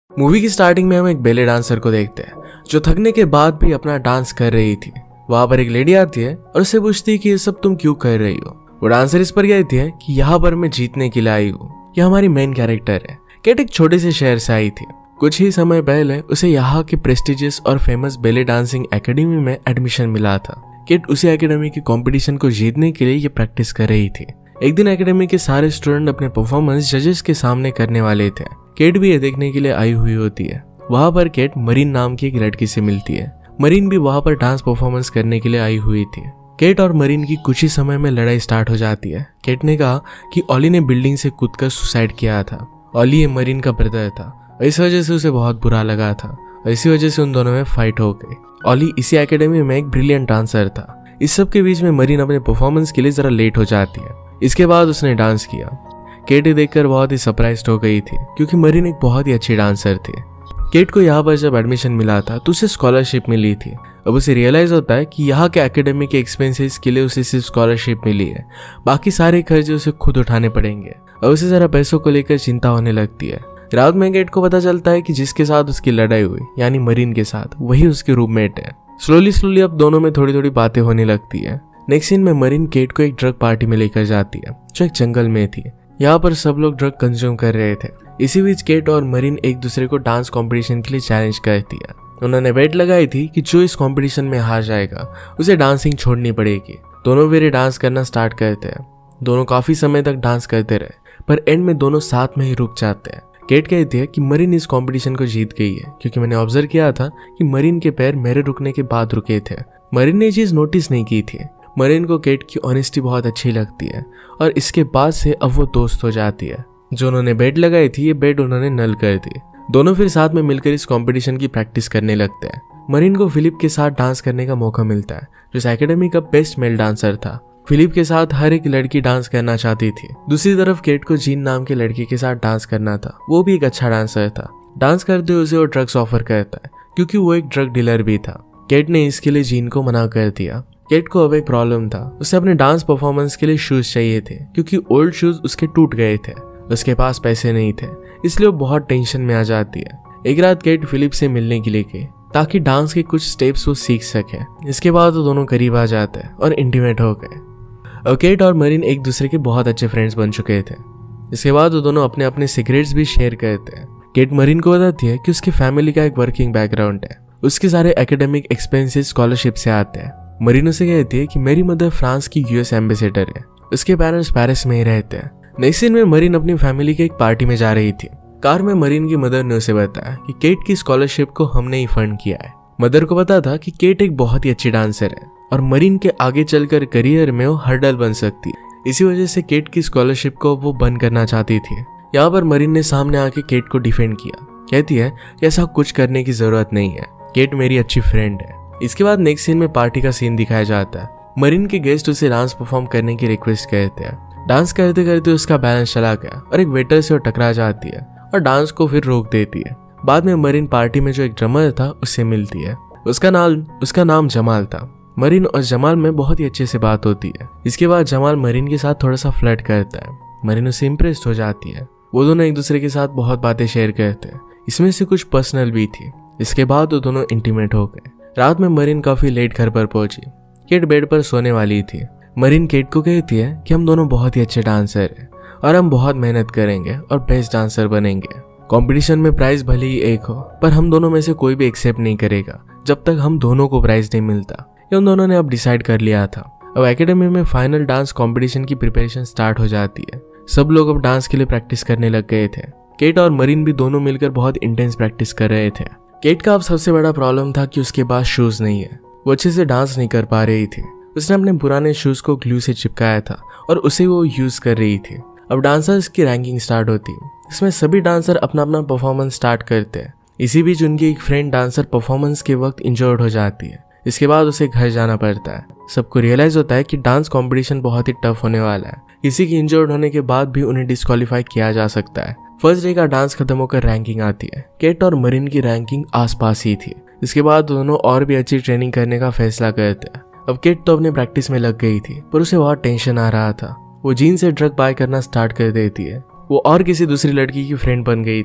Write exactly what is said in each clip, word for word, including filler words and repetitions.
Movie की starting में हम एक बेले डांसर को देखते हैं जो थकने के बाद भी अपना डांस कर रही थी। वहां पर एक लेडी आती है और उससे पूछती है कि ये सब तुम क्यों कर रही हो। वो डांसर इस पर कहती है कि यहाँ पर मैं जीतने के लिए आई हूँ। यह हमारी मेन कैरेक्टर है। केट एक छोटे से शहर से आई थी। कुछ ही समय पहले उसे यहाँ के प्रेस्टिजियस और फेमस बेले डांसिंग एकेडमी में एडमिशन मिला था। केट उसी एकेडमी के कंपटीशन को जीतने के लिए ये प्रैक्टिस कर रही थी। एक दिन एकेडमी के सारे स्टूडेंट अपने परफॉर्मेंस जजेस के सामने करने वाले थे। केट भी ये देखने के लिए आई हुई होती है। वहां पर केट मरीन नाम की एक लड़की से मिलती है। मरीन भी वहां पर डांस परफॉर्मेंस करने के लिए आई हुई थी। केट और मरीन की कुछ ही समय में लड़ाई स्टार्ट हो जाती है। केट ने कहा कि ओली ने बिल्डिंग से कूदकर सुसाइड किया था। ओली ये मरीन का ब्रदर था। इस वजह से उसे बहुत बुरा लगा था। इसी वजह से उन दोनों में फाइट हो गई। ओली इसी एकेडमी में एक ब्रिलियंट डांसर था। इस सब के बीच में मरीन अपने परफॉर्मेंस के लिए जरा लेट हो जाती है। इसके बाद उसने डांस किया। केट देखकर बहुत ही सरप्राइज्ड हो गई थी क्योंकि मरीन एक बहुत ही अच्छी डांसर थी। केट को यहाँ पर जब एडमिशन मिला था तो उसे स्कॉलरशिप मिली थी। अब उसे रियलाइज होता है कि यहाँ के एकेडमी के एक्सपेंसेस के लिए उसे सिर्फ स्कॉलरशिप मिली है, बाकी सारे खर्चे उसे खुद उठाने पड़ेंगे। अब उसे जरा पैसों को लेकर चिंता होने लगती है। रात में केट को पता चलता है कि जिसके साथ उसकी लड़ाई हुई यानी मरीन के साथ, वही उसके रूममेट है। स्लोली स्लोली अब दोनों में थोड़ी थोड़ी बातें होने लगती है। नेक्स्ट सीन में मरीन केट को एक ड्रग पार्टी में लेकर जाती है जो एक जंगल में थी। यहाँ पर सब लोग ड्रग कंज्यूम कर रहे थे। इसी बीच केट और मरीन एक दूसरे को डांस कंपटीशन के लिए चैलेंज करती है। उन्होंने बेट लगाई थी कि जो इस कंपटीशन में हार जाएगा उसे डांसिंग छोड़नी पड़ेगी। दोनों वीरे डांस करना स्टार्ट करते हैं। दोनों काफी समय तक डांस करते रहे पर एंड में दोनों साथ में ही रुक जाते हैं। केट कहती है कि मरीन इस कंपटीशन को जीत गई है क्योंकि मैंने ऑब्जर्व किया था कि मरीन के पैर मेरे रुकने के बाद रुके थे। मरीन ने ये चीज नोटिस नहीं की थी। मरीन को केट की ऑनेस्टी बहुत अच्छी लगती है और इसके बाद से अब वो दोस्त हो जाती है। जो उन्होंने बेट लगाई थी ये बेट उन्होंने नल कर दी। दोनों फिर साथ में मिलकर इस कंपटीशन की प्रैक्टिस करने लगते हैं। मरीन को फिलिप के साथ डांस करने का मौका मिलता है जो इस एकेडमी का बेस्ट मेल डांसर था। फिलिप के साथ हर एक लड़की डांस करना चाहती थी। दूसरी तरफ केट को जीन नाम के लड़की के साथ डांस करना था। वो भी एक अच्छा डांसर था। डांस करते हुए उसे वो ड्रग्स ऑफर करता है क्योंकि वो एक ड्रग डीलर भी था। केट ने इसके लिए जीन को मना कर दिया। केट को अब एक प्रॉब्लम था। उसे अपने डांस परफॉर्मेंस के लिए शूज चाहिए थे क्योंकि ओल्ड शूज उसके टूट गए थे। उसके पास पैसे नहीं थे इसलिए वो बहुत टेंशन में आ जाती है। एक रात केट फिलिप से मिलने के लिए गई ताकि डांस के कुछ स्टेप्स वो सीख सके। इसके बाद वो दोनों करीब आ जाते हैं और इंटीमेट हो गए। अब केट और मरीन एक दूसरे के बहुत अच्छे फ्रेंड्स बन चुके थे। इसके बाद वो दोनों अपने अपने सीक्रेट्स भी शेयर करते हैं। केट मरीन को बताती है कि उसकी फैमिली का एक वर्किंग बैकग्राउंड है। उसके सारे एकेडमिक एक्सपेंसेस स्कॉलरशिप से आते हैं। मरीन उसे कहती है कि मेरी मदर फ्रांस की यूएस एम्बेसडर है। उसके पेरेंट्स पेरिस में ही रहते हैं। नेक्स्ट दिन में मरीन अपनी फैमिली के एक पार्टी में जा रही थी। कार में मरीन की मदर ने उसे बताया कि केट की स्कॉलरशिप को हमने ही फंड किया है। मदर को पता था कि केट एक बहुत ही अच्छी डांसर है और मरीन के आगे चलकर करियर में वो हर्डल बन सकती है। इसी वजह से केट की स्कॉलरशिप को वो बंद करना चाहती थी। यहाँ पर मरीन ने सामने आके केट को डिफेंड किया। कहती है कि ऐसा कुछ करने की जरूरत नहीं है, केट मेरी अच्छी फ्रेंड है। इसके बाद नेक्स्ट सीन में पार्टी का सीन दिखाया जाता है। मरीन के गेस्ट उसे डांस परफॉर्म करने की रिक्वेस्ट करते हैं। डांस करते करते उसका बैलेंस चला गया और एक वेटर से वो टकरा जाती है और डांस को फिर रोक देती है। बाद में मरीन पार्टी में जो एक ड्रमर था उससे मिलती है। उसका नाम उसका नाम जमाल था। मरीन और जमाल में बहुत ही अच्छे से बात होती है। इसके बाद जमाल मरीन के साथ थोड़ा सा फ्लर्ट करता है। मरीन उससे इम्प्रेस्ड हो जाती है। वो दोनों एक दूसरे के साथ बहुत बातें शेयर करते हैं। इसमें से कुछ पर्सनल भी थी। इसके बाद वो दोनों इंटीमेट हो गए। रात में मरीन काफी लेट घर पर पहुंची। केट बेड पर सोने वाली थी। मरीन केट को कहती है कि हम दोनों बहुत ही अच्छे डांसर हैं और हम बहुत मेहनत करेंगे और बेस्ट डांसर बनेंगे। कंपटीशन में प्राइज भले ही एक हो पर हम दोनों में से कोई भी एक्सेप्ट नहीं करेगा जब तक हम दोनों को प्राइज नहीं मिलता। ये उन दोनों ने अब डिसाइड कर लिया था। अब एकेडमी में फाइनल डांस कंपटीशन की प्रिपरेशन स्टार्ट हो जाती है। सब लोग अब डांस के लिए प्रैक्टिस करने लग गए थे। केट और मरीन भी दोनों मिलकर बहुत इंटेंस प्रैक्टिस कर रहे थे। केट का अब सबसे बड़ा प्रॉब्लम था कि उसके पास शूज नहीं है। वो अच्छे से डांस नहीं कर पा रही थी। उसने अपने पुराने शूज को ग्लू से चिपकाया था और उसे वो यूज कर रही थी। अब डांसर्स की रैंकिंग स्टार्ट होती है। इसमें सभी डांसर अपना अपना परफॉर्मेंस स्टार्ट करते हैं। इसी बीच उनकी एक फ्रेंड डांसर परफॉर्मेंस के वक्त इंजर्ड हो जाती है। इसके बाद उसे घर जाना पड़ता है। सबको रियलाइज होता है कि डांस कंपटीशन बहुत ही टफ होने वाला है। किसी की इंजर्ड होने के बाद भी उन्हें डिस्क्वालीफाई किया जा सकता है। फर्स्ट डे का डांस खत्म होकर रैंकिंग आती है। केट और मरीन की रैंकिंग आसपास ही थी। इसके बाद दोनों और भी अच्छी ट्रेनिंग करने का फैसला करते हैं। अब केट तो अपने प्रैक्टिस में लग गई थी पर उसे बहुत टेंशन आ रहा था। वो जीन से ड्रग बाय करना स्टार्ट कर देती है। वो और किसी दूसरी लड़की की फ्रेंड बन गई थी।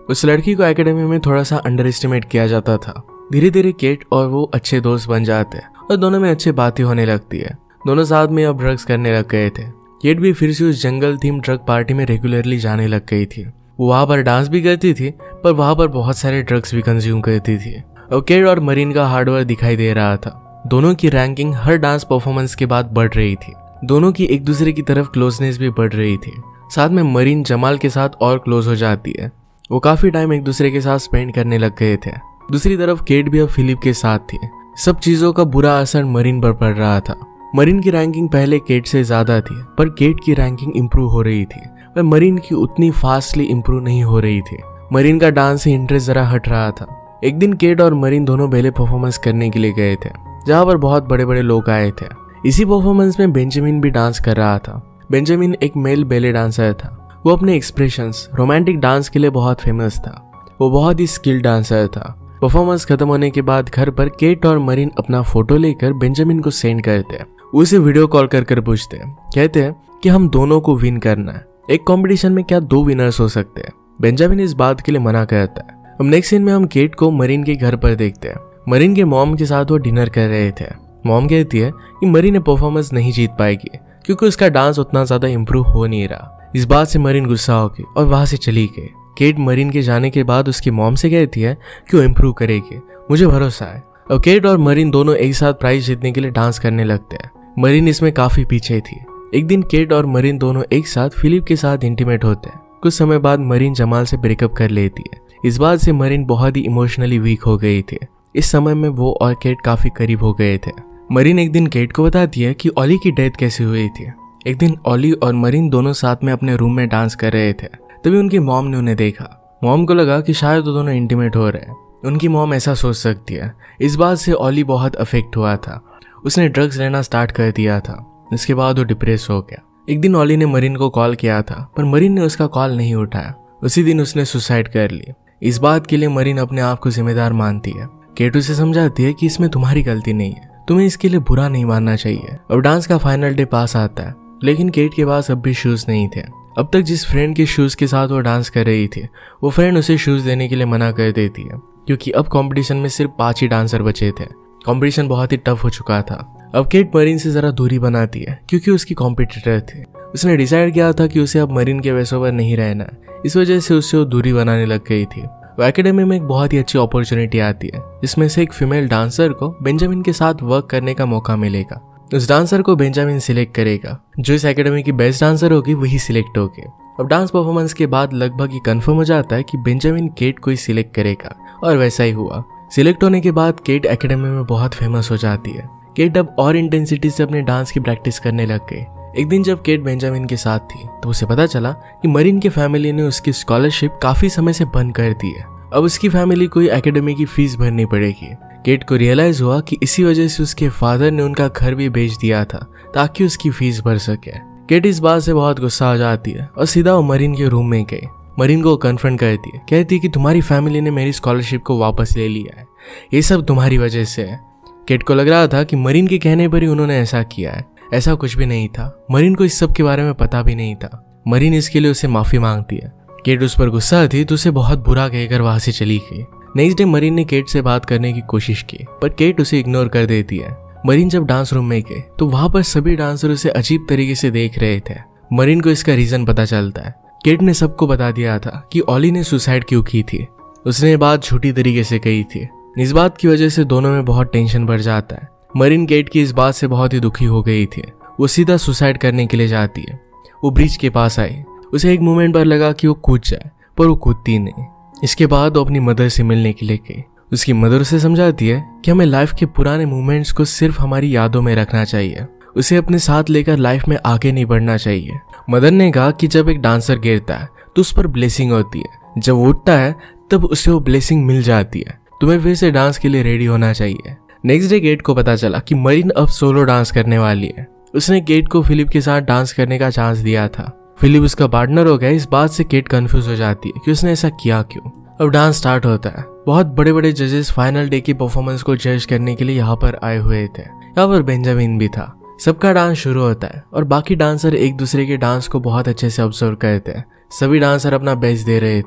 उस लड़की को एकेडमी में थोड़ा सा अंडर एस्टिमेट किया जाता था। धीरे धीरे केट और वो अच्छे दोस्त बन जाते हैं और दोनों में अच्छी बातें होने लगती है। दोनों साथ में अब ड्रग्स करने लग गए थे। केट भी फिर से उस जंगल थीम ड्रग पार्टी में रेगुलरली जाने लग गई थी। वो वहां पर डांस भी करती थी, पर वहां पर बहुत सारे ड्रग्स भी कंज्यूम करती थी। और केट और मरीन का हार्डवर्क दिखाई दे रहा था। दोनों की रैंकिंग हर डांस परफॉर्मेंस के बाद बढ़ रही थी। दोनों की एक दूसरे की तरफ क्लोजनेस भी बढ़ रही थी। साथ में मरीन जमाल के साथ और क्लोज हो जाती है। वो काफी टाइम एक दूसरे के साथ स्पेंड करने लग गए थे। दूसरी तरफ केट भी अब फिलिप के साथ थी। सब चीजों का बुरा असर मरीन पर पड़ रहा था। मरीन की रैंकिंग पहले केट से ज्यादा थी, पर केट की रैंकिंग इंप्रूव हो रही थी, पर मरीन की उतनी फास्टली इंप्रूव नहीं हो रही थी। मरीन का डांस से इंटरेस्ट जरा हट रहा था। एक दिन केट और मरीन दोनों बेले परफॉर्मेंस करने के लिए गए थे, जहाँ पर बहुत बड़े बड़े लोग आए थे। इसी परफॉर्मेंस में बेंजामिन भी डांस कर रहा था। बेंजामिन एक मेल बेले डांसर था। वो अपने एक्सप्रेशंस, रोमांटिक डांस के लिए बहुत फेमस था। वो बहुत ही स्किल्ड डांसर था। परफॉर्मेंस खत्म होने के बाद घर पर केट और मरीन अपना फोटो लेकर बेंजामिन को सेंड करते हैं। उसे वीडियो कॉल कर कर पूछते हैं, कहते हैं कि हम दोनों को विन करना है। एक कंपटीशन में क्या दो विनर्स हो सकते हैं? बेंजामिन इस बात के लिए मना करता है। अब नेक्स्ट सीन में हम केट को मरीन के घर पर देखते हैं। मरीन के मॉम के साथ वो डिनर कर रहे थे। मॉम कहती है कि मरीन ने परफॉर्मेंस नहीं जीत पाएगी क्योंकि उसका डांस उतना ज्यादा इम्प्रूव हो नहीं रहा। इस बात से मरीन गुस्सा हो गई और वहां से चली गई। केट मरीन के जाने के बाद उसकी मॉम से कहती है कि वो इम्प्रूव करेगी, मुझे भरोसा है। अब केट और मरीन दोनों एक साथ प्राइज जीतने के लिए डांस करने लगते हैं। मरीन इसमें काफी पीछे थी। एक दिन केट और मरीन दोनों एक साथ फिलिप के साथ इंटीमेट होते हैं। कुछ समय बाद मरीन जमाल से ब्रेकअप कर लेती है। इस बात से मरीन बहुत ही इमोशनली वीक हो गई थी। इस समय में वो और केट काफी करीब हो गए थे। मरीन एक दिन केट को बताती है कि ओली की डेथ कैसे हुई थी। एक दिन ओली और मरीन दोनों साथ में अपने रूम में डांस कर रहे थे। तभी उनकी मॉम ने उन्हें देखा। मॉम को लगा कि शायद वो दोनों इंटीमेट हो रहे हैं। उनकी मॉम ऐसा सोच सकती है। इस बात से ओली बहुत अफेक्ट हुआ था। उसने ड्रग्स लेना स्टार्ट कर दिया था। इसके बाद वो डिप्रेस हो गया। एक दिन ओली ने मरीन को कॉल किया था, पर मरीन ने उसका कॉल नहीं उठाया। उसी दिन उसने सुसाइड कर ली। इस बात के लिए मरीन अपने आप को जिम्मेदार मानती है। केट उसे समझाती है कि इसमें तुम्हारी गलती नहीं है, तुम्हें इसके लिए बुरा नहीं मानना चाहिए। अब डांस का फाइनल डे पास आता है, लेकिन केट के पास अब भी शूज नहीं थे। अब तक जिस फ्रेंड के शूज के साथ वो डांस कर रही थी, वो फ्रेंड उसे शूज देने के लिए मना कर देती है, क्योंकि अब कंपटीशन में सिर्फ पांच ही डांसर बचे थे। कंपटीशन बहुत ही टफ हो चुका था। अब केट मरीन से जरा दूरी बनाती है, क्योंकि उसकी कॉम्पिटिटर थे। उसने डिसाइड किया था कि उसे अब मरीन के वैसों पर नहीं रहना है। इस वजह से उससे वो दूरी बनाने लग गई थी। वो एकेडमी में एक बहुत ही अच्छी अपॉर्चुनिटी आती है, जिसमें से एक फीमेल डांसर को बेंजामिन के साथ वर्क करने का मौका मिलेगा। उस डांसर को बेंजामिन सिलेक्ट करेगा। जो इस एकेडमी की बेस्ट डांसर होगी वही सिलेक्ट होगी। अब डांस परफॉर्मेंस के बाद लगभग ही कंफर्म हो जाता है कि बेंजामिन केट को ही सिलेक्ट करेगा, और वैसा ही हुआ। सिलेक्ट होने के बाद केट एकेडमी में बहुत फेमस हो जाती है। केट अब और इंटेंसिटी से अपने डांस की प्रैक्टिस करने लग गई। एक दिन जब केट बेंजामिन के साथ थी, तो उसे पता चला कि मरीन की फैमिली ने उसकी स्कॉलरशिप काफी समय से बंद कर दी है। अब उसकी फैमिली को एकेडमी की फीस भरनी पड़ेगी। केट को रियलाइज हुआ कि इसी वजह से उसके फादर ने उनका घर भी बेच दिया था, ताकि उसकी फीस भर सके। केट इस बात से बहुत गुस्सा आ जाती है और सीधा वो मरीन के रूम में गई। मरीन को कन्फ्रंट करती है, कहती है कि तुम्हारी फैमिली ने मेरी स्कॉलरशिप को वापस ले लिया है, ये सब तुम्हारी वजह से है। केट को लग रहा था कि मरीन के कहने पर ही उन्होंने ऐसा किया है। ऐसा कुछ भी नहीं था। मरीन को इस सब के बारे में पता भी नहीं था। मरीन इसके लिए उसे माफी मांगती है। केट उस पर गुस्सा थी, तो उसे बहुत बुरा कहकर वहां से चली गई। नेक्स्ट डे मरीन ने केट से बात करने की कोशिश की, पर केट उसे इग्नोर कर देती है। मरीन जब डांस रूम में गए, तो वहां पर सभी डांसर उसे अजीब तरीके से देख रहे थे। मरीन को इसका रीजन पता चलता है। केट ने सबको बता दिया था कि ओली ने सुसाइड क्यों की थी। उसने ये बात झूठी तरीके से कही थी। इस बात की वजह से दोनों में बहुत टेंशन बढ़ जाता है। मरीन केट की इस बात से बहुत ही दुखी हो गई थी। वो सीधा सुसाइड करने के लिए जाती है। वो ब्रिज के पास आई। उसे एक मोमेंट पर लगा कि वो कूद जाए, पर वो कूदती नहीं। इसके बाद वो अपनी मदर से मिलने के लिए गई। उसकी मदर उसे समझाती है कि हमें लाइफ के पुराने मोमेंट्स को सिर्फ हमारी यादों में रखना चाहिए, उसे अपने साथ लेकर लाइफ में आगे नहीं बढ़ना चाहिए। मदर ने कहा कि जब एक डांसर गिरता है तो उस पर ब्लेसिंग होती है, जब वो उठता है तब उसे वो ब्लेसिंग मिल जाती है। तुम्हें फिर से डांस के लिए रेडी होना चाहिए। नेक्स्ट डे केट को पता चला कि मरीन अब सोलो डांस करने वाली है। उसने केट को फिलिप के साथ डांस करने का चांस दिया था। फिलिप उसका पार्टनर हो गया। इस बात से केट कंफ्यूज हो जाती है कि उसने ऐसा किया क्यों। अब डांस स्टार्ट होता है। बहुत बड़े बड़े जजेस फाइनल डे की परफॉर्मेंस को जज करने के लिए यहाँ पर आए हुए थे। यहाँ पर बेंजामिन भी था। सबका डांस शुरू होता है और बाकी डांसर एक दूसरे के डांस को बहुत अच्छे से ऑब्जर्व करते हैं। सभी डांसर अपना बेस्ट दे रहे थे।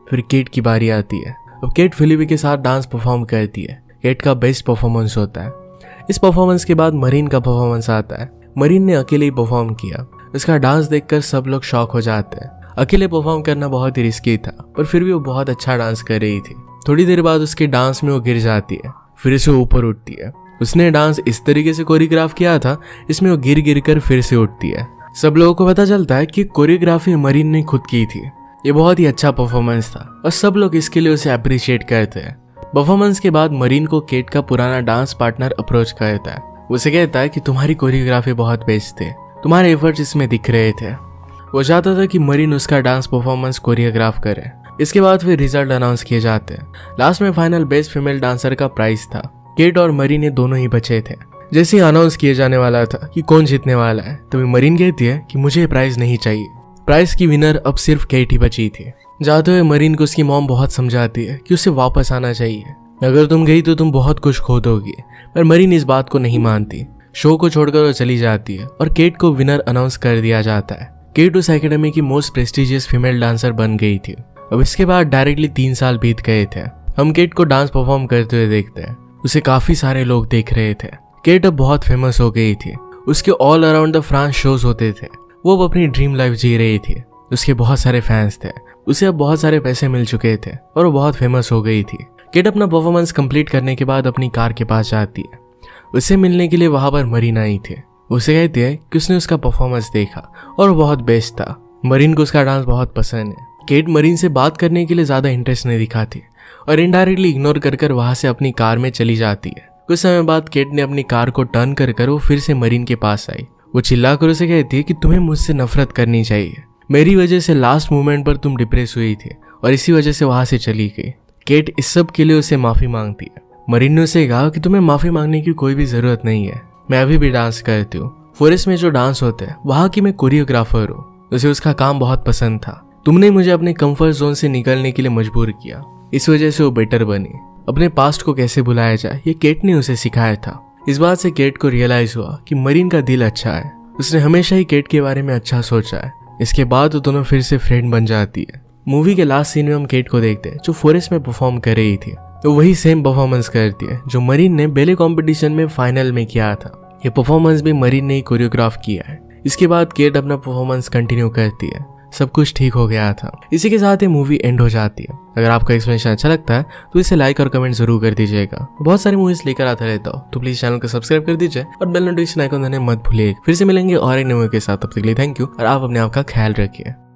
फिर केट की बारी आती है। अब केट फिलिपी के साथ डांस परफॉर्म करती है। केट का बेस्ट परफॉर्मेंस होता है। इस परफॉर्मेंस के बाद मरीन का परफॉर्मेंस आता है। मरीन ने अकेले ही परफॉर्म किया। उसका डांस देखकर सब लोग शॉक हो जाते हैं। अकेले परफॉर्म करना बहुत ही रिस्की था, पर फिर भी वो बहुत अच्छा डांस कर रही थी। थोड़ी देर बाद उसके डांस में वो गिर जाती है, फिर से ऊपर उठती है। उसने डांस इस तरीके से कोरियोग्राफ किया था इसमें वो गिर गिर कर फिर से उठती है। सब लोगों को पता चलता है कि कोरियोग्राफी मरीन ने खुद की थी। ये बहुत ही अच्छा परफॉर्मेंस था और सब लोग इसके लिए उसे अप्रिशिएट करते हैं। परफॉर्मेंस के बाद मरीन को केट का पुराना डांस पार्टनर अप्रोच करता है। उसे कहता है कि तुम्हारी कोरियोग्राफी बहुत बेस्ट थे, तुम्हारे एफर्ट्स इसमें दिख रहे थे। वो चाहता था कि मरीन उसका डांस परफॉर्मेंस कोरियोग्राफ करे। इसके बाद फिर रिजल्ट अनाउंस किए जाते हैं। लास्ट में फाइनल बेस्ट फीमेल डांसर का प्राइज था। केट और मरीन ये दोनों ही बचे थे। जैसे ही अनाउंस किए जाने वाला था कि कौन जीतने वाला है, तभी मरीन कहती है कि मुझे प्राइज नहीं चाहिए। प्राइज की विनर अब सिर्फ केट ही बची थी। जाते हुए मरीन को उसकी मॉम बहुत समझाती है कि उसे वापस आना चाहिए, अगर तुम गई तो तुम बहुत कुछ खो दोगी। पर मरीन इस बात को नहीं मानती। शो को छोड़कर वो चली जाती है और केट को विनर अनाउंस कर दिया जाता है। केट उस एकेडमी की मोस्ट प्रेस्टिजियस फीमेल डांसर बन गई थी। अब इसके बाद डायरेक्टली तीन साल बीत गए थे। हम केट को डांस परफॉर्म करते हुए देखते हैं। उसे काफी सारे लोग देख रहे थे। केट अब बहुत फेमस हो गई थी। उसके all around the France shows होते थे। वो अब अपनी ड्रीम लाइफ जी रही थी। उसके बहुत सारे फैंस थे। उसे अब बहुत सारे पैसे मिल चुके थे और वो बहुत फेमस हो गई थी। केट अपना परफॉर्मेंस कंप्लीट करने के बाद अपनी कार के पास जाती है। उसे मिलने के लिए वहां पर मरीन आई थी। उसे कहती है कि उसने उसका परफॉर्मेंस देखा और वो बहुत बेस्ट था। मरीन को उसका डांस बहुत पसंद है। केट मरीन से बात करने के लिए ज्यादा इंटरेस्ट नहीं दिखाती और इनडायरेक्टली इग्नोर कर कर वहां से अपनी कार में चली जाती है। कुछ समय बाद केट ने अपनी कार को टर्न कर कर वो फिर से मरीन के पास आई। वो चिल्लाकर उसे कहती है कि तुम्हें मुझसे नफरत करनी चाहिए। मेरी वजह से लास्ट मोमेंट पर तुम डिप्रेस हुई थी और इसी वजह से वहां से चली गई। केट इस सब के लिए उसे माफी मांगती है। मरीन ने उसे कहा कि तुम्हें माफी मांगने की कोई भी जरूरत नहीं है, मैं अभी भी डांस करती हूँ। फॉरेस्ट में जो डांस होते हैं वहां की मैं कोरियोग्राफर हूँ। उसे उसका काम बहुत पसंद था। तुमने मुझे अपने कंफर्ट जोन से निकलने के लिए मजबूर किया, इस वजह से वो बेटर बनी। अपने पास्ट को कैसे भुलाया जाए ये केट ने उसे सिखाया था। इस बात से केट को रियलाइज हुआ कि मरीन का दिल अच्छा है। उसने हमेशा ही केट के बारे में अच्छा सोचा है। इसके बाद वो दोनों फिर से फ्रेंड बन जाती है। मूवी के लास्ट सीन में हम केट को देखते हैं जो फॉरेस्ट में परफॉर्म कर रही थी। तो वही सेम परफॉर्मेंस करती है जो मरीन ने बेले कंपटीशन में फाइनल में किया था। ये परफॉर्मेंस भी मरीन ने ही कोरियोग्राफ किया है। इसके बाद केट अपना परफॉर्मेंस कंटिन्यू करती है। सब कुछ ठीक हो गया था। इसी के साथ ये मूवी एंड हो जाती है। अगर आपको एक्सप्लेनेशन अच्छा लगता है तो इसे लाइक और कमेंट जरूर कर दीजिएगा। बहुत सारी मूवीज लेकर आता रहता हूँ, तो प्लीज चैनल को सब्सक्राइब कर दीजिए और बेल नोटिफिकेशन आइकन दबाना मत भूलिए। फिर से मिलेंगे और एक नई मूवी के साथ। तब तक के लिए थैंक यू और आप अपने आप का ख्याल रखिए।